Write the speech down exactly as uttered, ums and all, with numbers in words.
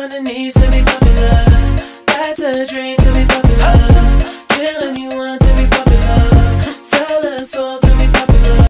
on the knees to be popular. That's a dream to be popular.